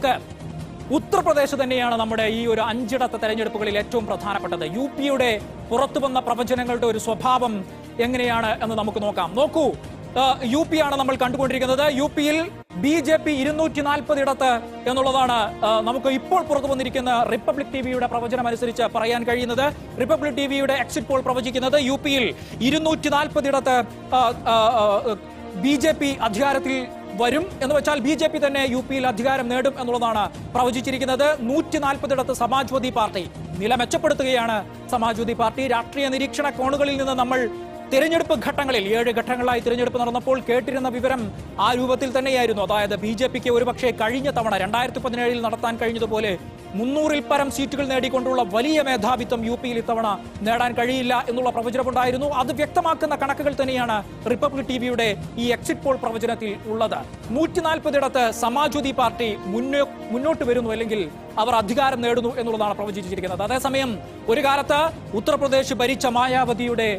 നമുക്ക് ഉത്തർപ്രദേശ് തന്നെയാണ് നമ്മുടെ ഈ ഒരു 5ഇടത്ത തെരഞ്ഞെടുപ്പുകളിൽ ഏറ്റവും പ്രധാനപ്പെട്ടത്. UP-യുടെ പുറത്തു വന്ന പ്രവചനങ്ങളുടെ ഒരു സ്വഭാവം എങ്ങനെയാണ് എന്ന് നമുക്ക് നോക്കാം. നോക്കൂ, UP ആണ് നമ്മൾ കണ്ടുകൊണ്ടിരിക്കുന്നത്. UP-യിൽ BJP 240 ഇടത്ത് എന്നുള്ളതാണ് നമുക്ക് ഇപ്പോൾ പുറത്തു വന്നിരിക്കുന്ന റിപ്പബ്ലിക് ടിവിയുടെ പ്രവചനം അനുസരിച്ച് പറയാൻ കഴിയുന്നത്. റിപ്പബ്ലിക് ടിവിയുടെ എക്സിറ്റ് പോൾ പ്രവചിക്കുന്നത് UP-യിൽ 240 ഇടത്ത് BJP അധികാരത്തിൽ വരും എന്ന് വെച്ചാൽ BJP തന്നെ UP-യിൽ അധികാരം നേടും എന്നുള്ളതാണ് പ്രവചിച്ചിരിക്കുന്നത്. 140 ഇടത്ത് സമാജ്വാദി പാർട്ടി നില മെച്ചപ്പെടുത്തുകയാണ്. സമാജ്വാദി പാർട്ടി രാഷ്ട്രീയ നിരീക്ഷണ കോണുകളിൽ നിന്ന് നമ്മൾ തിരഞ്ഞെടുപ്പ് ഘട്ടങ്ങളിൽ 7 ഘട്ടങ്ങളായി തിരഞ്ഞെടുപ്പ് നടന്നപ്പോൾ കേട്ടിരുന്ന വിവരം ആ രൂപത്തിൽ തന്നെയായിരുന്നു. അതായത് BJP-ക്ക് ഒരുപക്ഷെ കഴിഞ്ഞ തവണ 2017 നടത്താൻ കഴിഞ്ഞതുപോലെ 300-ൽ പരം സീറ്റുകൾ നേടിക്കൊണ്ടുള്ള വലിയ മേധാവിത്വം UP-യിൽ ഇത്തവണ നേടാൻ കഴിയില്ല എന്നുള്ള പ്രവചനമുണ്ടായിരുന്നു. അത് വ്യക്തമാക്കുന്ന കണക്കുകൾ തന്നെയാണ് റിപ്പബ്ലിക് ടിവിയുടെ ഈ എക്സിറ്റ് പോൾ പ്രവചനത്തിൽ ഉള്ളത്. 140 ഇടത്ത് സമാജ്വാദി പാർട്ടി മുന്നോട്ട് വരുന്നു, അല്ലെങ്കിൽ അവർ അധികാരം നേടുന്നു എന്നുള്ളതാണ് പ്രവചിച്ചിരിക്കുന്നത്. അതേസമയം ഒരു കാലത്ത് ഉത്തർപ്രദേശ് ഭരിച്ച മായാവതിയുടെ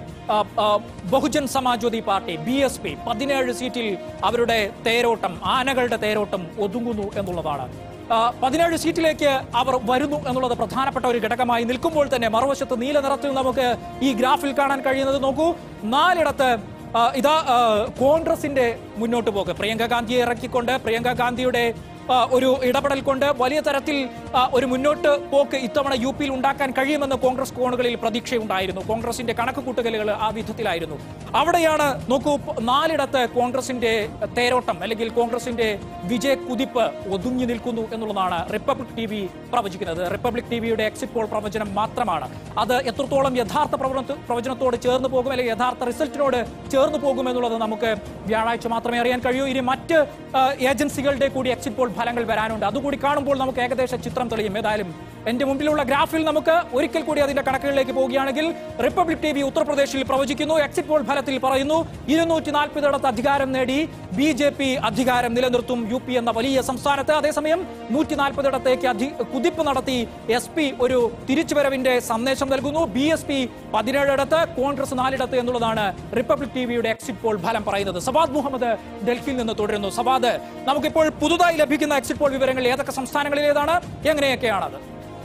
ബഹുജൻ സമാജ്വാദി പാർട്ടി BSP 17 സീറ്റിൽ അവരുടെ തേരോട്ടം, ആനകളുടെ തേരോട്ടം ഒതുങ്ങുന്നു എന്നുള്ളതാണ്. 17 സീറ്റിലേക്ക് അവർ വരുന്നു എന്നുള്ളത് പ്രധാനപ്പെട്ട ഒരു ഘടകമായി നിൽക്കുമ്പോൾ തന്നെ മറുവശത്ത് നീല നിറത്തിൽ നമുക്ക് ഈ ഗ്രാഫിൽ കാണാൻ കഴിയുന്നത് നോക്കൂ, 4 ഇടത്ത് ഇതാ കോൺഗ്രസിന്റെ മുന്നോട്ട് പോക്ക്. പ്രിയങ്ക ഗാന്ധിയെ ഇറക്കിക്കൊണ്ട് പ്രിയങ്ക ഗാന്ധിയുടെ ഒരു ഇടപെടൽ കൊണ്ട് വലിയ തരത്തിൽ ഒരു മുന്നോട്ട് പോക്ക് ഇത്തവണ UP-യിൽ ഉണ്ടാക്കാൻ കഴിയുമെന്ന് കോൺഗ്രസ് കോണുകളിൽ പ്രതീക്ഷയുണ്ടായിരുന്നു. കോൺഗ്രസിന്റെ കണക്കുകൂട്ടലുകൾ ആ വിധത്തിലായിരുന്നു. അവിടെയാണ് നോക്കൂ, 4 ഇടത്ത് കോൺഗ്രസിന്റെ തേരോട്ടം അല്ലെങ്കിൽ കോൺഗ്രസിന്റെ വിജയ കുതിപ്പ് ഒതുങ്ങി നിൽക്കുന്നു എന്നുള്ളതാണ് റിപ്പബ്ലിക് ടിവി പ്രവചിക്കുന്നത്. റിപ്പബ്ലിക് ടിവിയുടെ എക്സിറ്റ് പോൾ പ്രവചനം മാത്രമാണ്. അത് എത്രത്തോളം യഥാർത്ഥ പ്രവചനത്തോട് ചേർന്ന് പോകും അല്ലെങ്കിൽ യഥാർത്ഥ റിസൾട്ടിനോട് ചേർന്ന് പോകുമെന്നുള്ളത് നമുക്ക് വ്യാഴാഴ്ച മാത്രമേ അറിയാൻ കഴിയൂ. ഇനി മറ്റ് ഏജൻസികളുടെ കൂടി എക്സിറ്റ് പോൾ ഫലങ്ങൾ വരാനുണ്ട്. അതുകൂടി കാണുമ്പോൾ നമുക്ക് ഏകദേശ ചിത്രം തെളിയും. ഏതായാലും എന്റെ മുമ്പിലുള്ള ഗ്രാഫിൽ നമുക്ക് ഒരിക്കൽ കൂടി അതിന്റെ കണക്കുകളിലേക്ക് പോവുകയാണെങ്കിൽ റിപ്പബ്ലിക് ടിവി ഉത്തർപ്രദേശിൽ പ്രവചിക്കുന്നു, എക്സിറ്റ് പോൾ ഫലത്തിൽ പറയുന്നു 240 ഇടത്ത് അധികാരം നേടി BJP അധികാരം നിലനിർത്തും UP എന്ന വലിയ സംസ്ഥാനത്ത്. അതേസമയം 140 ഇടത്തേക്ക് കുതിപ്പ് നടത്തി SP ഒരു തിരിച്ചുവരവിന്റെ സന്ദേശം നൽകുന്നു. BSP 17 ഇടത്ത്, കോൺഗ്രസ് 4 ഇടത്ത് എന്നുള്ളതാണ് റിപ്പബ്ലിക് ടിവിയുടെ എക്സിറ്റ് പോൾ ഫലം പറയുന്നത്. സവാദ് മുഹമ്മദ് ഡൽഹിയിൽ നിന്ന് തുടരുന്നു. സവാദ്, നമുക്കിപ്പോൾ പുതുതായി ലഭിക്കുന്ന എക്സിറ്റ് പോൾ വിവരങ്ങൾ ഏതൊക്കെ സംസ്ഥാനങ്ങളിലേതാണ്, എങ്ങനെയൊക്കെയാണത്?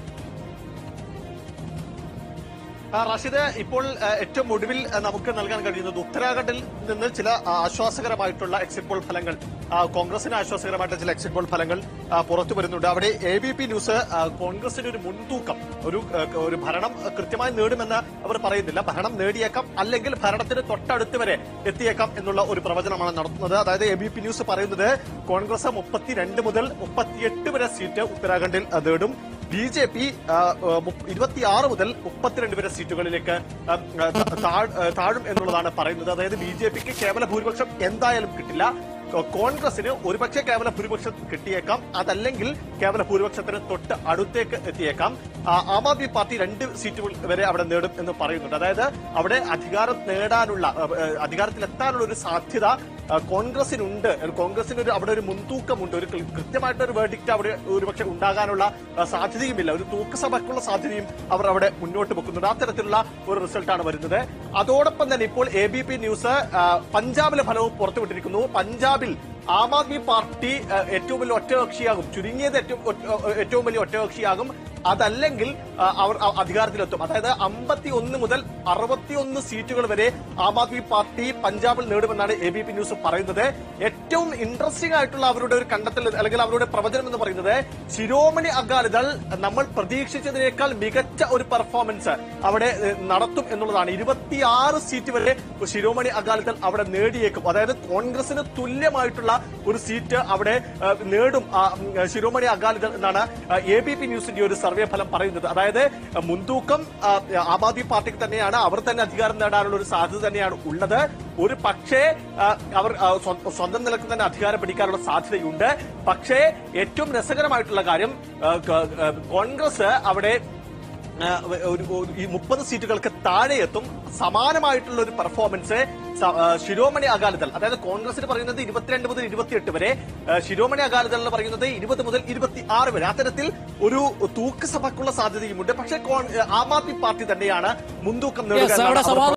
റാഷിദ്, ഇപ്പോൾ ഏറ്റവും ഒടുവിൽ നമുക്ക് നൽകാൻ കഴിയുന്നത് ഉത്തരാഖണ്ഡിൽ നിന്ന് ചില ആശ്വാസകരമായിട്ടുള്ള എക്സിറ്റ് പോൾ ഫലങ്ങൾ, കോൺഗ്രസിന് ആശ്വാസകരമായിട്ടുള്ള ചില എക്സിറ്റ് പോൾ ഫലങ്ങൾ പുറത്തു വരുന്നുണ്ട്. അവിടെ ABP ന്യൂസ് കോൺഗ്രസിന് ഒരു മുൻതൂക്കം, ഒരു ഭരണം കൃത്യമായി നേടുമെന്ന് അവർ പറയുന്നില്ല. ഭരണം നേടിയേക്കാം, അല്ലെങ്കിൽ ഭരണത്തിന് തൊട്ടടുത്ത് വരെ എത്തിയേക്കാം എന്നുള്ള ഒരു പ്രവചനമാണ് നടത്തുന്നത്. അതായത് ABP ന്യൂസ് പറയുന്നത് കോൺഗ്രസ് 32 മുതൽ 38 വരെ സീറ്റ് ഉത്തരാഖണ്ഡിൽ നേടും. BJP 26 മുതൽ 32 വരെ സീറ്റുകളിലേക്ക് താഴും എന്നുള്ളതാണ് പറയുന്നത്. അതായത് BJPക്ക് കേവല ഭൂരിപക്ഷം എന്തായാലും കിട്ടില്ല. കോൺഗ്രസിന് ഒരുപക്ഷെ കേവല ഭൂരിപക്ഷം കിട്ടിയേക്കാം, അതല്ലെങ്കിൽ കേവല ഭൂരിപക്ഷത്തിന് തൊട്ട് അടുത്തേക്ക് എത്തിയേക്കാം. ആം ആദ്മി പാർട്ടി 2 സീറ്റുകൾ വരെ അവിടെ നേടും എന്ന് പറയുന്നുണ്ട്. അതായത് അവിടെ അധികാരത്തിലെത്താനുള്ള ഒരു സാധ്യത കോൺഗ്രസിനുണ്ട്. കോൺഗ്രസിന് അവിടെ ഒരു മുൻതൂക്കമുണ്ട്. ഒരു കൃത്യമായിട്ടൊരു വേർഡിക്റ്റ് അവിടെ ഒരുപക്ഷെ ഉണ്ടാകാനുള്ള സാധ്യതയുമില്ല. ഒരു തൂക്കസഭയ്ക്കുള്ള സാധ്യതയും അവർ അവിടെ മുന്നോട്ട് വെക്കുന്നുണ്ട്. ആ തരത്തിലുള്ള ഒരു റിസൾട്ടാണ് വരുന്നത്. അതോടൊപ്പം തന്നെ ഇപ്പോൾ ABP ന്യൂസ് പഞ്ചാബിലെ ഫലവും പുറത്തുവിട്ടിരിക്കുന്നു. പഞ്ചാബിൽ ആം ആദ്മി പാർട്ടി ഏറ്റവും വലിയ ഒറ്റകക്ഷിയാകും, ചുരുങ്ങിയത് ഏറ്റവും വലിയ ഒറ്റകക്ഷിയാകും. അതല്ലെങ്കിൽ അവർ അധികാരത്തിലെത്തും. അതായത് 51 മുതൽ 61 സീറ്റുകൾ വരെ ആം ആദ്മി പാർട്ടി പഞ്ചാബിൽ നേടുമെന്നാണ് ABP ന്യൂസ് പറയുന്നത്. ഏറ്റവും ഇൻട്രസ്റ്റിംഗ് ആയിട്ടുള്ള അവരുടെ ഒരു കണ്ടെത്തൽ അല്ലെങ്കിൽ അവരുടെ പ്രവചനം എന്ന് പറയുന്നത് ശിരോമണി അകാലിദൾ നമ്മൾ പ്രതീക്ഷിച്ചതിനേക്കാൾ മികച്ച ഒരു പെർഫോമൻസ് അവിടെ നടത്തും എന്നുള്ളതാണ്. 26 സീറ്റ് വരെ ശിരോമണി അകാലിദൾ അവിടെ നേടിയേക്കും. അതായത് കോൺഗ്രസിന് തുല്യമായിട്ടുള്ള ഒരു സീറ്റ് അവിടെ നേടും ശിരോമണി അകാലിദൾ എന്നാണ് ABP ന്യൂസിന്റെ ഒരു സർവേ ഫലം പറയുന്നത്. അതായത് മുൻതൂക്കം ആം ആദ്മി പാർട്ടിക്ക് തന്നെയാണ്. അവർ തന്നെ അധികാരം നേടാനുള്ള ഒരു സാധ്യത തന്നെയാണ് ഉള്ളത്. ഒരു പക്ഷേ അവർ സ്വന്തം നിലക്ക് തന്നെ അധികാരം പിടിക്കാനുള്ള സാധ്യതയുണ്ട്. പക്ഷേ ഏറ്റവും രസകരമായിട്ടുള്ള കാര്യം കോൺഗ്രസ് അവിടെ ഈ 30 സീറ്റുകൾക്ക് താഴെ എത്തും. സമാനമായിട്ടുള്ള ഒരു പെർഫോമൻസ് ശിരോമണി അകാലിദൾ, അതായത് കോൺഗ്രസിന് പറയുന്നത് 22 മുതൽ 28 വരെ, ശിരോമണി അകാലിദളിന് പറയുന്നത് 20 മുതൽ 26 വരെ. അത്തരത്തിൽ ഒരു തൂക്കസഭയ്ക്കുള്ള സാധ്യതയുമുണ്ട്. പക്ഷേ ആം ആദ്മി പാർട്ടി തന്നെയാണ് മുൻതൂക്കം നേടുക.